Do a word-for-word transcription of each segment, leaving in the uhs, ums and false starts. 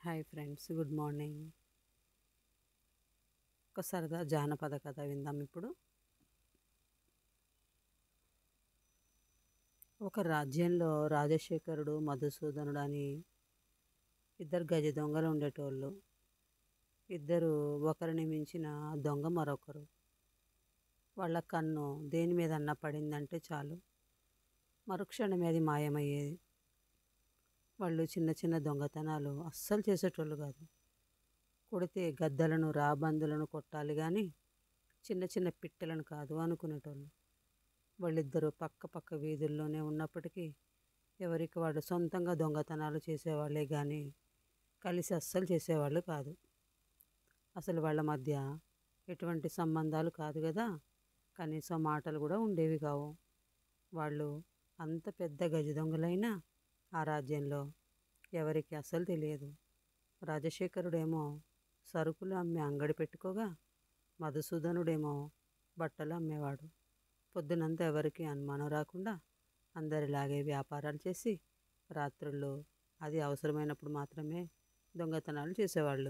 Hi friends, good morning. ఒక సరదా జానపద కథ విందాం ఇప్పుడు. ఒక రాజ్యంలో రాజశేఖరుడు, మధుసూదనుడు అని ఇద్దరు గజ దొంగలు ఉండేటోళ్ళు. ఇద్దరు ఒకరిని మించిన దొంగ మరొకరు. వాళ్ళ కన్ను దేని మీదన్నా పడిందంటే చాలు, మరుక్షణమే అది మాయమయ్యేది. వాళ్ళు చిన్న చిన్న దొంగతనాలు అస్సలు చేసేటోళ్ళు కాదు. కొడితే గద్దలను, రాబందులను కొట్టాలి కానీ చిన్న చిన్న పిట్టలను కాదు అనుకునేటోళ్ళు. వాళ్ళిద్దరూ పక్క పక్క వీధుల్లోనే ఉన్నప్పటికీ ఎవరికి వాడు సొంతంగా దొంగతనాలు చేసేవాళ్ళే కానీ కలిసి అస్సలు చేసేవాళ్ళు కాదు. అసలు వాళ్ళ మధ్య ఎటువంటి సంబంధాలు కాదు కదా, కనీసం మాటలు కూడా ఉండేవి కావు. వాళ్ళు అంత పెద్ద గజ దొంగలైనా ఆ రాజ్యంలో ఎవరికి అస్సలు తెలియదు. రాజశేఖరుడేమో సరుకులు అమ్మే అంగడి పెట్టుకోగా, మధుసూదనుడేమో బట్టలు అమ్మేవాడు. పొద్దునంతా ఎవరికి అనుమానం రాకుండా అందరిలాగే వ్యాపారాలు చేసి రాత్రుల్లో అది అవసరమైనప్పుడు మాత్రమే దొంగతనాలు చేసేవాళ్ళు.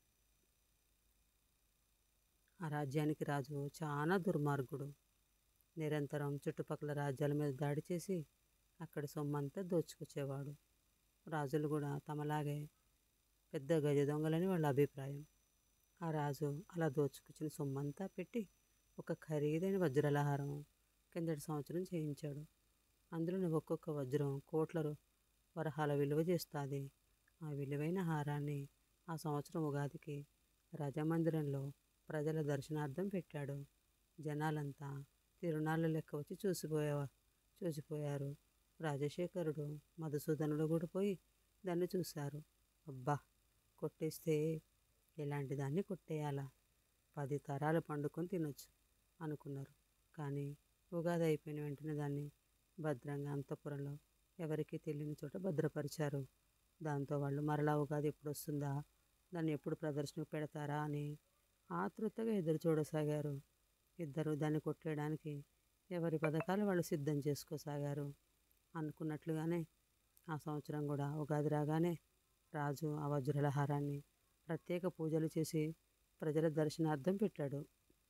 ఆ రాజ్యానికి రాజు చాలా దుర్మార్గుడు. నిరంతరం చుట్టుపక్కల రాజ్యాల మీద దాడి చేసి అక్కడి సొమ్మంతా దోచుకొచ్చేవాడు. రాజులు కూడా తమలాగే పెద్ద గజ దొంగలని వాళ్ళ అభిప్రాయం. ఆ రాజు అలా దోచుకొచ్చిన సొమ్మంతా పెట్టి ఒక ఖరీదైన వజ్రాలహారం కిందటి సంవత్సరం చేయించాడు. అందులోని ఒక్కొక్క వజ్రం కోట్ల వరహాల విలువ చేస్తుంది. ఆ విలువైన హారాన్ని ఆ సంవత్సరం ఉగాదికి రాజమందిరంలో ప్రజల దర్శనార్థం పెట్టాడు. జనాలంతా తిరునాళ్ళ లెక్క వచ్చి చూసిపోయేవా చూసిపోయారు. రాజశేఖరుడు, మధుసూదనుడు కూడా పోయి దాన్ని చూశారు. అబ్బా, కొట్టేస్తే ఇలాంటి దాన్ని కొట్టేయాలా, పది తరాలు పండుకొని తినొచ్చు అనుకున్నారు. కానీ ఉగాది అయిపోయిన వెంటనే దాన్ని భద్రంగా అంతఃపురంలో ఎవరికీ తెలియని చోట భద్రపరిచారు. దాంతో వాళ్ళు మరలా ఉగాది ఎప్పుడు వస్తుందా, దాన్ని ఎప్పుడు ప్రదర్శనకు పెడతారా అని ఆతృతగా ఎదురు చూడసాగారు. ఇద్దరు దాన్ని కొట్టేయడానికి ఎవరి పథకాలు వాళ్ళు సిద్ధం చేసుకోసాగారు. అనుకున్నట్లుగానే ఆ సంవత్సరం కూడా ఉగాది రాగానే రాజు ఆ వజ్రలహారాన్ని ప్రత్యేక పూజలు చేసి ప్రజల దర్శనార్థం పెట్టాడు.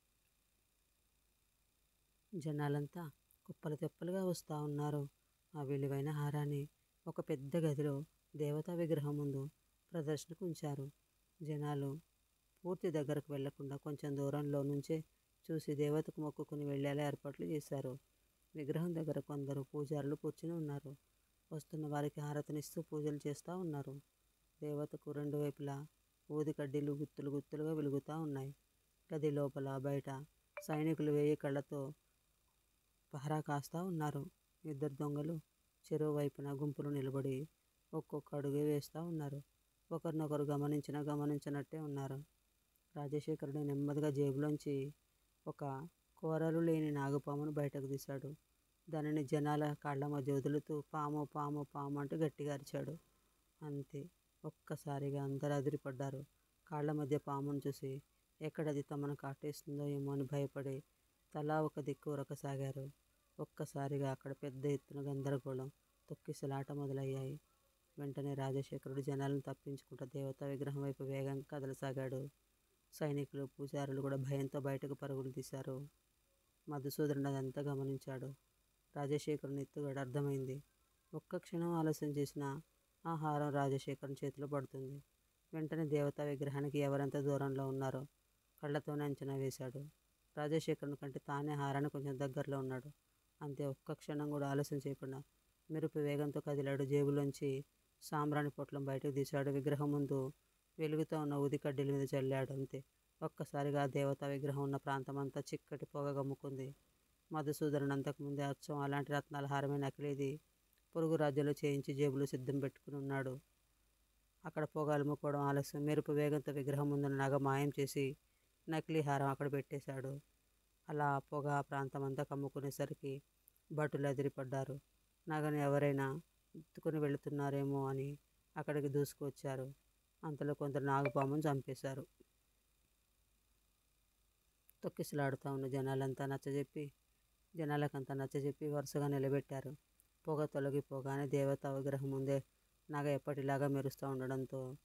జనాలంతా కుప్పలు తెప్పలుగా వస్తూ ఉన్నారు. ఆ విలువైన హారాన్ని ఒక పెద్ద గదిలో దేవతా విగ్రహం ముందు ప్రదర్శనకు ఉంచారు. జనాలు పూర్తి దగ్గరకు వెళ్లకుండా కొంచెం దూరంలో నుంచే చూసి దేవతకు మొక్కుకుని వెళ్ళేలా ఏర్పాట్లు చేశారు. విగ్రహం దగ్గర కొందరు పూజారులు కూర్చుని ఉన్నారు. వస్తున్న వారికి హారతినిస్తూ పూజలు చేస్తూ ఉన్నారు. దేవతకు రెండు వైపులా ఊది కడ్డీలు గుత్తులు గుత్తులుగా వెలుగుతూ ఉన్నాయి. గది లోపల బయట సైనికులు వేయి కళ్ళతో పహరా కాస్తూ ఉన్నారు. ఇద్దరు దొంగలు చెరువు వైపున గుంపులు నిలబడి ఒక్కొక్క అడుగు వేస్తూ ఉన్నారు. ఒకరినొకరు గమనించినా గమనించినట్టే ఉన్నారు. రాజశేఖరుడు నెమ్మదిగా జేబులోంచి ఒక కూరలు లేని నాగుపామును బయటకు తీశాడు. దానిని జనాల కాళ్ళ మధ్య వదులుతూ పాము పాము పాము అంటూ గట్టిగా అరిచాడు. అంతే, ఒక్కసారిగా అందరూ అదిరిపడ్డారు. కాళ్ళ మధ్య పామును చూసి ఎక్కడది తమను కాటేస్తుందో ఏమో అని భయపడి తలా ఒక దిక్కు ఉరకసాగారు. ఒక్కసారిగా అక్కడ పెద్ద ఎత్తున గందరగోళం, తొక్కిసలాట మొదలయ్యాయి. వెంటనే రాజశేఖరుడు జనాలను తప్పించుకుంటూ దేవతా విగ్రహం వైపు వేగంగా కదలసాగాడు. సైనికులు, పూజారులు కూడా భయంతో బయటకు పరుగులు తీశారు. మధుసూదనుడు అదంతా గమనించాడు. రాజశేఖరుని ఎత్తుగడ అర్థమైంది. ఒక్క క్షణం ఆలస్యం చేసిన ఆ హారం రాజశేఖరుని చేతిలో పడుతుంది. వెంటనే దేవతా విగ్రహానికి ఎవరెంత దూరంలో ఉన్నారో కళ్ళతోనే అంచనా వేశాడు. రాజశేఖరుని కంటే తానే హారాన్ని కొంచెం దగ్గరలో ఉన్నాడు. అంతే, ఒక్క క్షణం కూడా ఆలస్యం చేయకుండా మెరుపు వేగంతో కదిలాడు. జేబులోంచి సాంబ్రాణి పొట్లం బయటకు తీశాడు. విగ్రహం ముందు వెలుగుతూ ఉన్న ఊది కడ్డీల మీద చల్లాడు. అంతే, ఒక్కసారిగా దేవతా విగ్రహం ఉన్న ప్రాంతం అంతా చిక్కటి పొగ గమ్ముకుంది. మధుసూదనుడు అంతకుముందే అచ్చం అలాంటి రత్నాల హారమే నకిలీది పొరుగు రాజ్యంలో చేయించి జేబులో సిద్ధం పెట్టుకుని ఉన్నాడు. అక్కడ పొగ అలుముకోవడం ఆలస్యం. మెరుపు వేగంతో విగ్రహం ముందున్న నగ మాయం చేసి నకిలీ హారం అక్కడ పెట్టేశాడు. అలా పొగ ఆ ప్రాంతం అంతా కమ్ముకునేసరికి భటులు ఎదిరిపడ్డారు. నగను ఎవరైనా ఎత్తుకుని వెళుతున్నారేమో అని అక్కడికి దూసుకువచ్చారు. అంతలో కొందరు నాగుపామును చంపేశారు. తొక్కిసలాడుతూ ఉన్న జనాలంతా నచ్చజెప్పి జనాలకంతా నచ్చజెప్పి వరుసగా నిలబెట్టారు. పొగ తొలగిపోగానే దేవతా విగ్రహం ముందే నగ ఎప్పటిలాగా మెరుస్తూ ఉండడంతో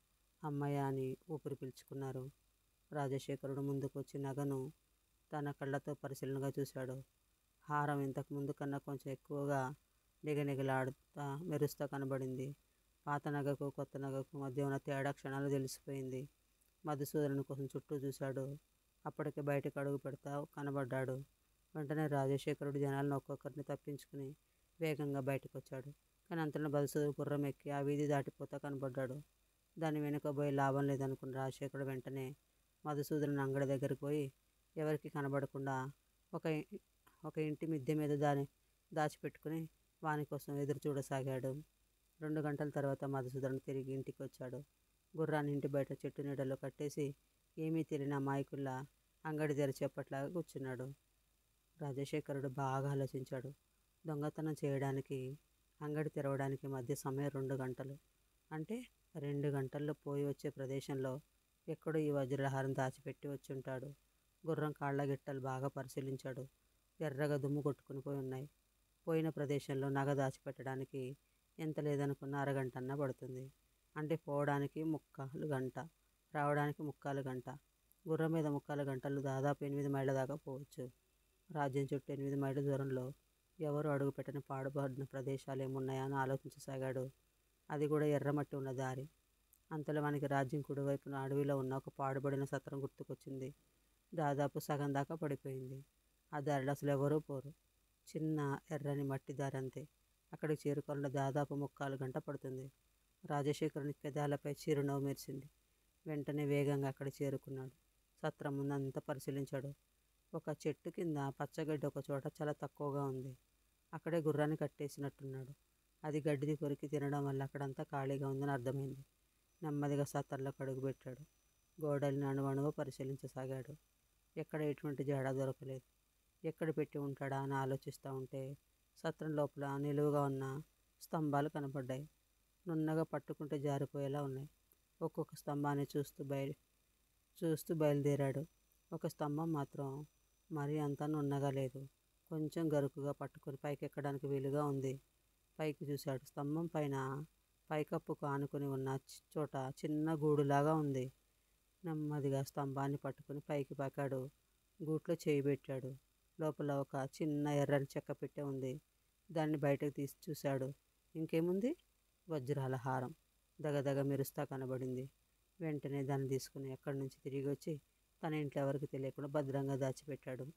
అమ్మయ్య అని ఊపిరి పీల్చుకున్నారు. రాజశేఖరుడు ముందుకొచ్చి నగను తన కళ్ళతో పరిశీలనగా చూశాడు. హారం ఇంతకుముందు కన్నా కొంచెం ఎక్కువగా నిగనిగలాడుతా మెరుస్తా కనబడింది. పాత నగకు కొత్త నగకు మధ్య ఉన్న తేడా క్షణాలు తెలిసిపోయింది. మధుసూదనుని కోసం చుట్టూ చూశాడు. అప్పటికే బయటకు అడుగు పెడతా కనబడ్డాడు. వెంటనే రాజశేఖరుడు జనాలను ఒక్కొక్కరిని తప్పించుకుని వేగంగా బయటకు వచ్చాడు. కానీ అంతలో మధుసూదను గుర్రం ఎక్కి ఆ వీధి దాటిపోతా కనబడ్డాడు. దాని వెనుక పోయి లాభం లేదనుకున్న రాజశేఖరుడు వెంటనే మధుసూదనుని అంగడి దగ్గరికి పోయి ఎవరికి కనబడకుండా ఒక ఒక ఇంటి మిద్దె మీద దాని దాచిపెట్టుకుని వాని కోసం ఎదురు చూడసాగాడు. రెండు గంటల తర్వాత మధుసూదనుడు తిరిగి ఇంటికి వచ్చాడు. గుర్రాన్ని ఇంటి బయట చెట్టు నీడలో కట్టేసి ఏమీ తెలియని అమాయకుల్లా అంగడి తెరిచి చెప్పట్లాగా కూర్చున్నాడు. రాజశేఖరుడు బాగా ఆలోచించాడు. దొంగతనం చేయడానికి అంగడి తెరవడానికి మధ్య సమయం రెండు గంటలు. అంటే రెండు గంటల్లో పోయి వచ్చే ప్రదేశంలో ఎక్కడో ఈ వజ్రహారం దాచిపెట్టి వచ్చుంటాడు. గుర్రం కాళ్ళ గిట్టలు బాగా పరిశీలించాడు. ఎర్రగా దుమ్ము కొట్టుకుని పోయి ఉన్నాయి. పోయిన ప్రదేశంలో నగ దాచిపెట్టడానికి ఎంత లేదనుకున్న అరగంటన్నా పడుతుంది. అంటే పోవడానికి ముక్కాలు గంట, రావడానికి ముక్కాలు గంట. గుర్రం మీద ముక్కాలు గంటలు దాదాపు ఎనిమిది మైళ్ళ దాకా పోవచ్చు. రాజ్యం చుట్టూ ఎనిమిది మైళ్ళ దూరంలో ఎవరు అడుగుపెట్టని పాడుపడిన ప్రదేశాలు ఏమున్నాయా అని ఆలోచించసాగాడు. అది కూడా ఎర్రమట్టి ఉన్న దారి. అంతలో మనకి రాజ్యం కుడివైపున అడవిలో ఉన్న ఒక పాడుబడిన సత్రం గుర్తుకొచ్చింది. దాదాపు సగం దాకా పడిపోయింది. ఆ దారిలో అసలు ఎవరూ పోరు. చిన్న ఎర్రని మట్టి దారి అంతే. అక్కడికి చేరుకోవాలంటే దాదాపు ముక్కాలు గంట పడుతుంది. రాజశేఖరుని పెదాలపై చిరునవ్వు మెరిసింది. వెంటనే వేగంగా అక్కడ చేరుకున్నాడు. సత్రం ముందంతా పరిశీలించాడు. ఒక చెట్టు కింద పచ్చగడ్డి ఒక చోట చాలా తక్కువగా ఉంది. అక్కడే గుర్రాన్ని కట్టేసినట్టున్నాడు. అది గడ్డిది కొరికి తినడం వల్ల అక్కడంతా ఖాళీగా ఉందని అర్థమైంది. నెమ్మదిగా సత్రంలోకి అడుగుపెట్టాడు. గోడల్ని అణువణువు పరిశీలించసాగాడు. ఎక్కడ ఎటువంటి జాడా దొరకలేదు. ఎక్కడ పెట్టి ఉంటాడా అని ఆలోచిస్తూ ఉంటే సత్రం లోపల నిలువుగా ఉన్న స్తంభాలు కనపడ్డాయి. నున్నగా పట్టుకుంటే జారిపోయేలా ఉన్నాయి. ఒక్కొక్క స్తంభాన్ని చూస్తూ బయలు చూస్తూ బయలుదేరాడు. ఒక స్తంభం మాత్రం మరీ అంతా నున్నగా లేదు. కొంచెం గరుకుగా పట్టుకొని పైకి ఎక్కడానికి వీలుగా ఉంది. పైకి చూశాడు. స్తంభం పైన పైకప్పుకు ఆనుకుని ఉన్న చోట చిన్న గూడులాగా ఉంది. నెమ్మదిగా స్తంభాన్ని పట్టుకుని పైకి పాకాడు. గూట్లో చేయి పెట్టాడు. లోపల ఒక చిన్న ఎర్రని చెక్క పెట్టె ఉంది. దాన్ని బయటకు తీసి చూశాడు. ఇంకేముంది? వజ్రాల హారం దగదగ మెరుస్తా కనబడింది. వెంటనే దాన్ని తీసుకుని అక్కడి నుంచి తిరిగి వచ్చి తన ఇంట్లో ఎవరికి తెలియకుండా భద్రంగా దాచిపెట్టాడు.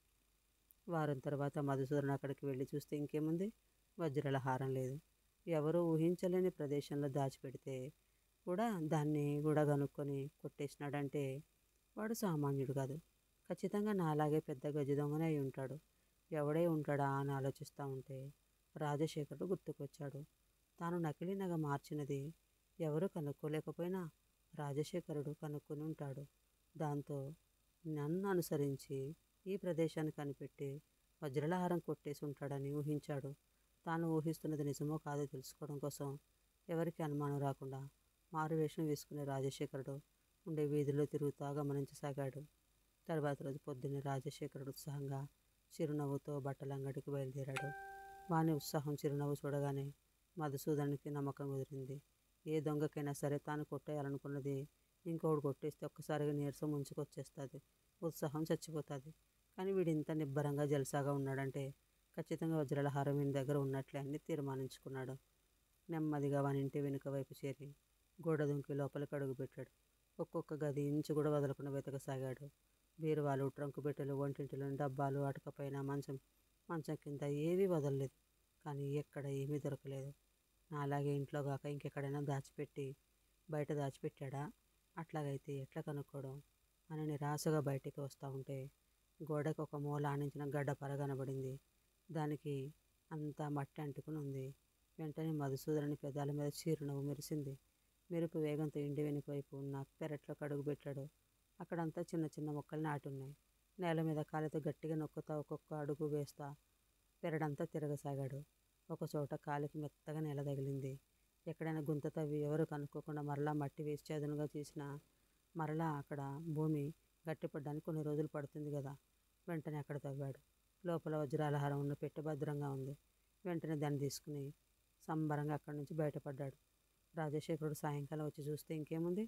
వారం తర్వాత మధుసూదను అక్కడికి వెళ్ళి చూస్తే ఇంకేముంది? వజ్రాల హారం లేదు. ఎవరూ ఊహించలేని ప్రదేశంలో దాచిపెడితే కూడా దాన్ని కూడా కనుక్కొని కొట్టేసినాడంటే వాడు సామాన్యుడు కాదు. ఖచ్చితంగా నాలాగే పెద్ద గజ దొంగనే అయి ఉంటాడు. ఎవడే ఉంటాడా అని ఆలోచిస్తూ ఉంటే రాజశేఖరుడు గుర్తుకొచ్చాడు. తాను నకిలీ నగ మార్చినది ఎవరూ కనుక్కోలేకపోయినా రాజశేఖరుడు కనుక్కొని ఉంటాడు. దాంతో నన్ను అనుసరించి ఈ ప్రదేశాన్ని కనిపెట్టి వజ్రలహారం కొట్టేసి ఉంటాడని ఊహించాడు. తాను ఊహిస్తున్నది నిజమో కాదో తెలుసుకోవడం కోసం ఎవరికి అనుమానం రాకుండా మారువేషం వేసుకునే రాజశేఖరుడు ఉండే వీధిలో తిరుగుతా గమనించసాగాడు. తర్వాత రోజు పొద్దున్నే రాజశేఖరుడు ఉత్సాహంగా చిరునవ్వుతో బట్టల అంగడికి బయలుదేరాడు. వాని ఉత్సాహం చిరునవ్వు చూడగానే మధుసూదనునికి నమ్మకం కుదిరింది. ఏ దొంగకైనా సరే తాను కొట్టేయాలనుకున్నది ఇంకొకడు కొట్టేస్తే ఒక్కసారిగా నీరసం ముంచుకొచ్చేస్తుంది, ఉత్సాహం చచ్చిపోతుంది. కానీ వీడు ఇంత నిబ్బరంగా జలసాగా ఉన్నాడంటే ఖచ్చితంగా వజ్రాల హారం వీని దగ్గర ఉన్నట్లే అని తీర్మానించుకున్నాడు. నెమ్మదిగా వాని ఇంటి వెనుక వైపు చేరి గోడ దుంకి లోపలికి అడుగుపెట్టాడు. ఒక్కొక్క గది ఇంచు కూడా వదలకుండా వెతకసాగాడు. బీరువాలు, ట్రంకు పెట్టెలు, వంటింటిలోని డబ్బాలు, అటకపైన, మంచం మంచం కింద ఏవీ వదలలేదు. కానీ ఎక్కడ ఏమీ దొరకలేదు. నాలాగే ఇంట్లో కాక ఇంకెక్కడైనా దాచిపెట్టి బయట దాచిపెట్టాడా? అట్లాగైతే ఎట్లా కనుక్కోవడం అని నిరాశగా బయటికి వస్తూ ఉంటే గోడకు ఒక మూల ఆనించిన గడ్డపర కనబడింది. దానికి అంతా మట్టి అంటుకుని ఉంది. వెంటనే మధుసూదనుని పెదాల మీద చిరునవ్వు మెరిసింది. మెరుపు వేగంతో ఇంటి వెనుక వైపు ఉన్న పెరట్లోకి అడుగుపెట్టాడు. అక్కడంతా చిన్న చిన్న మొక్కలు నాటి ఉన్నాయి. నేల మీద కాలితో గట్టిగా నొక్కుతా ఒక్కొక్క అడుగు వేస్తా పెరడంతా తిరగసాగాడు. ఒకచోట కాలికి మెత్తగా నేల తగిలింది. ఎక్కడైనా గుంత తవ్వి ఎవరు కనుక్కోకుండా మరలా మట్టి వేసి చదునుగా చేసినా మరలా అక్కడ భూమి గట్టిపడడానికి కొన్ని రోజులు పడుతుంది కదా. వెంటనే అక్కడ తవ్వాడు. లోపల వజ్రాల హారం ఉన్న పెట్టె భద్రంగా ఉంది. వెంటనే దాన్ని తీసుకుని సంబరంగా అక్కడి నుంచి బయటపడ్డాడు. రాజశేఖరుడు సాయంకాలం వచ్చి చూస్తే ఇంకేముంది?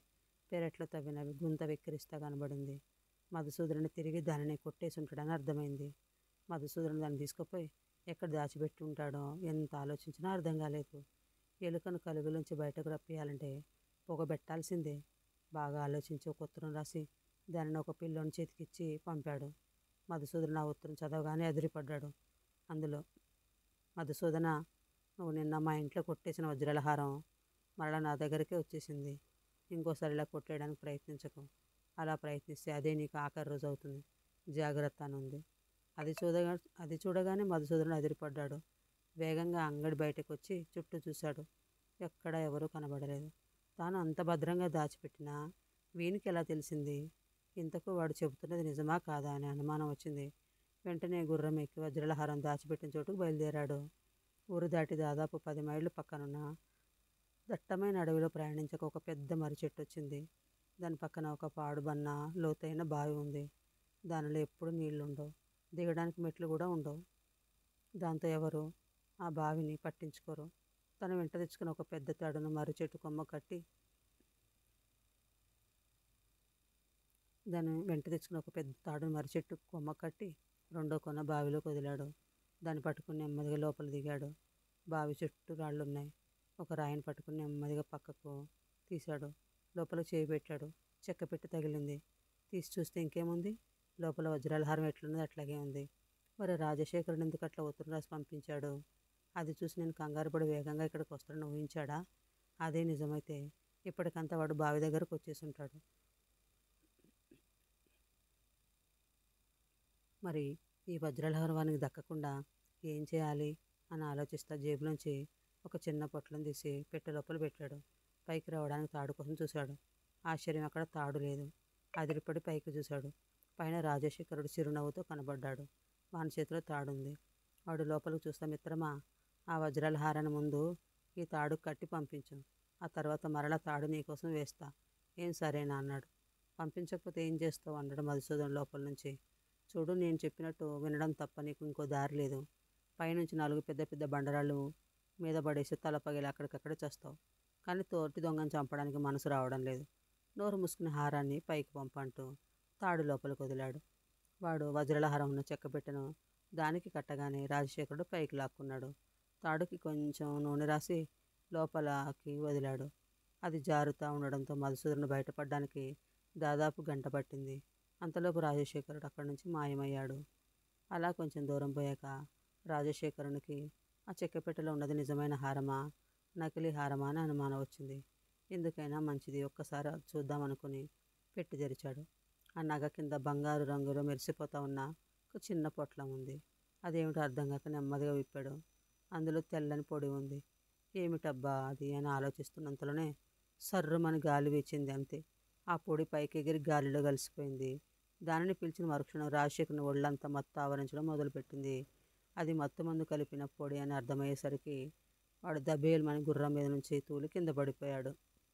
పెరట్లో తవ్విన గుంత వెక్కిరిస్తా కనబడింది. మధుసూదనుని తిరిగి దానిని కొట్టేసి ఉంటాడని అర్థమైంది. మధుసూదనుడు దాన్ని తీసుకుపోయి ఎక్కడ దాచిపెట్టి ఉంటాడో ఎంత ఆలోచించినా అర్థం కాలేదు. ఎలుకను కలుగులోంచి బయటకు రప్పియాలంటే పొగబెట్టాల్సిందే. బాగా ఆలోచించి ఒక ఉత్తరం రాసి దానిని ఒక పిల్లోని చేతికిచ్చి పంపాడు. మధుసూదనుడు ఆ ఉత్తరం చదవగానే అదిరిపడ్డాడు. అందులో, మధుసూదన, నువ్వు నిన్న మా ఇంట్లో కొట్టేసిన వజ్రాల హారం మరలా నా దగ్గరికే వచ్చేసింది. ఇంకోసారి ఇలా కొట్టేయడానికి ప్రయత్నించకు. అలా ప్రయత్నిస్తే అదే నీకు ఆఖరి రోజు అవుతుంది. జాగ్రత్త అని ఉంది. అది చూడగా అది చూడగానే మధుసూదనుడు అదిరిపడ్డాడు. వేగంగా అంగడి బయటకు వచ్చి చుట్టూ చూశాడు. ఎక్కడా ఎవరూ కనబడలేదు. తాను అంత భద్రంగా దాచిపెట్టినా వీనికి ఎలా తెలిసింది? ఇంతకు వాడు చెబుతున్నది నిజమా కాదా అనే అనుమానం వచ్చింది. వెంటనే గుర్రం ఎక్కి వజ్రాల హారం దాచిపెట్టిన చోటుకు బయలుదేరాడు. ఊరు దాటి దాదాపు పది మైళ్ళు పక్కనున్న దట్టమైన అడవిలో ప్రయాణించక ఒక పెద్ద మర్రి చెట్టు వచ్చింది. దాని పక్కన ఒక పాడుబన్న లోతైన బావి ఉంది. దానిలో ఎప్పుడు నీళ్లుండవు. దిగడానికి మెట్లు కూడా ఉండవు. దాంతో ఎవరు ఆ బావిని పట్టించుకోరు. తను వెంట తెచ్చుకుని ఒక పెద్ద తాడును మర్రి చెట్టు కొమ్మ కట్టి దాన్ని వెంట తెచ్చుకుని ఒక పెద్ద తాడును మర్రి చెట్టు కొమ్మ కట్టి రెండో కొన బావిలోకి వదిలాడు. దాన్ని పట్టుకుని నెమ్మదిగా లోపల దిగాడు. బావి చుట్టూ రాళ్ళున్నాయి. ఒక రాయిని పట్టుకుని నెమ్మదిగా పక్కకు తీశాడు. లోపల చేయి పెట్టాడు. చెక్క పెట్టి తగిలింది. తీసి చూస్తే ఇంకేముంది? లోపల వజ్రాల హారం ఎట్లున్నది అట్లాగే ఉంది. మరి రాజశేఖరుడు ఎందుకు అట్లా ఉత్తరం రాసి పంపించాడు? అది చూసి నేను కంగారు పడి వేగంగా ఇక్కడికి వస్తాడని ఊహించాడా? అదే నిజమైతే ఇప్పటికంతా వాడు బావి దగ్గరకు వచ్చేసి ఉంటాడు. మరి ఈ వజ్రాల హారం వానికి దక్కకుండా ఏం చేయాలి అని ఆలోచిస్తా జేబులోంచి ఒక చిన్న పొట్లం తీసి పెట్టె లోపల పెట్టాడు. పైకి రావడానికి తాడు కోసం చూశాడు. ఆశ్చర్యం, అక్కడ తాడు లేదు. అదిరిపడి పైకి చూశాడు. పైన రాజశేఖరుడు చిరునవ్వుతో కనబడ్డాడు. వాని చేతిలో తాడుంది. వాడు లోపలికి చూస్తా, మిత్రమా, ఆ వజ్రాల హారాన్ని ముందు ఈ తాడు కట్టి పంపించు. ఆ తర్వాత మరలా తాడు నీకోసం వేస్తా. ఏం సరేనా అన్నాడు. పంపించకపోతే ఏం చేస్తావు అన్నాడు మధుసూదన్ లోపల నుంచి. చూడు, నేను చెప్పినట్టు వినడం తప్ప నీకు ఇంకో దారి లేదు. పైనుంచి నాలుగు పెద్ద పెద్ద బండరాళ్ళు మీద పడేసి తల పగిలి అక్కడికక్కడే చస్తావు. కానీ తోటి దొంగను చంపడానికి మనసు రావడం లేదు. నోరు మూసుకుని హారాన్ని పైకి పంపంటూ తాడు లోపలికి వదిలాడు. వాడు వజ్రాల హారం ఉన్న చెక్క పెట్టెను దానికి కట్టగానే రాజశేఖరుడు పైకి లాక్కున్నాడు. తాడుకి కొంచెం నూనె రాసి లోపలకి వదిలాడు. అది జారుతూ ఉండడంతో మధుసూదనుడు బయటపడడానికి దాదాపు గంట పట్టింది. అంతలోపు రాజశేఖరుడు అక్కడి నుంచి మాయమయ్యాడు. అలా కొంచెం దూరం పోయాక రాజశేఖరునికి ఆ చెక్కపెట్టెలో ఉన్నది నిజమైన హారమా, నకిలీ హారమా అని అనుమానం వచ్చింది. ఎందుకైనా మంచిది, ఒక్కసారి చూద్దామనుకుని పెట్టి తెరిచాడు. ఆ నగ కింద బంగారు రంగులో మెరిసిపోతూ ఉన్న ఒక చిన్న పొట్లం ఉంది. అదేమిటో అర్థం కాక నెమ్మదిగా విప్పాడు. అందులో తెల్లని పొడి ఉంది. ఏమిటబ్బా అది అని ఆలోచిస్తున్నంతలోనే సర్రుమని గాలి వీచింది. అంతే, ఆ పొడి పైకి ఎగిరి గాలిలో కలిసిపోయింది. దానిని పిలిచిన మరుక్షణం రాజశేఖరుని ఒళ్ళంతా మత్తు ఆవరించడం మొదలుపెట్టింది. అది మత్తు మందు కలిపిన పొడి అని అర్థమయ్యేసరికి వాడు దబేల్మని గుర్రం మీద నుంచి తూలి కింద పడిపోయాడు.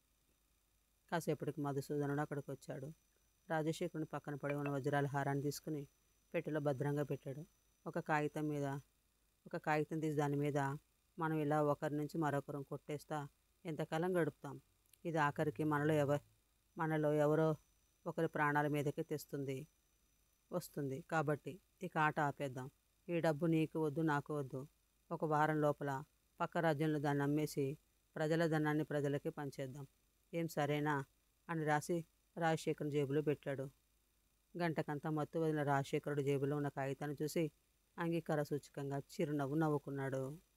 కాసేపటికి మధుసూదనుడు అక్కడికి వచ్చాడు. రాజశేఖరుని పక్కన పడి ఉన్న వజ్రాల హారాన్ని తీసుకుని పెట్టెలో భద్రంగా పెట్టాడు. ఒక కాగితం మీద ఒక కాగితం తీసి దాని మీద, మనం ఇలా ఒకరి నుంచి మరొకరం కొట్టేస్తా ఎంతకాలం గడుపుతాం. ఇది ఆఖరికి మనలో ఎవ మనలో ఎవరో ఒకరి ప్రాణాల మీదకి తెస్తుంది వస్తుంది కాబట్టి ఇక ఆట ఆపేద్దాం. ఈ డబ్బు నీకు వద్దు, నాకు వద్దు. ఒక వారం లోపల పక్క రాజ్యంలో దాన్ని అమ్మేసి ప్రజల ధనాన్ని ప్రజలకి పంచేద్దాం. ఏం సరేనా అని రాసి రాజశేఖరుని జేబులో పెట్టాడు. గంటకంతా మత్తు వదిలిన రాజశేఖరుడు జేబులో ఉన్న కాగితాన్ని చూసి అంగీకార సూచకంగా చిరునవ్వు నవ్వుకున్నాడు.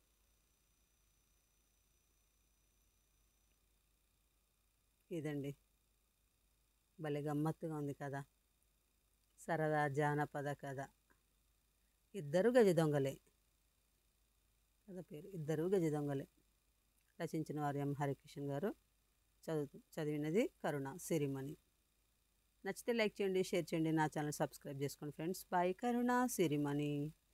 ఇదండి, భలే గమ్మత్తుగా ఉంది కదా, సరదా జానపద కథ. ఇద్దరు గజ దొంగలే కథ పేరు, ఇద్దరు గజ దొంగలే. రచించిన వారు ఎం హరికిషన్ గారు. చదువు చదివినది కరుణ సిరిమణి. నచ్చితే లైక్ చేయండి, షేర్ చేయండి, నా ఛానల్ సబ్స్క్రైబ్ చేసుకోండి ఫ్రెండ్స్. బాయ్. కరుణ సిరిమణి.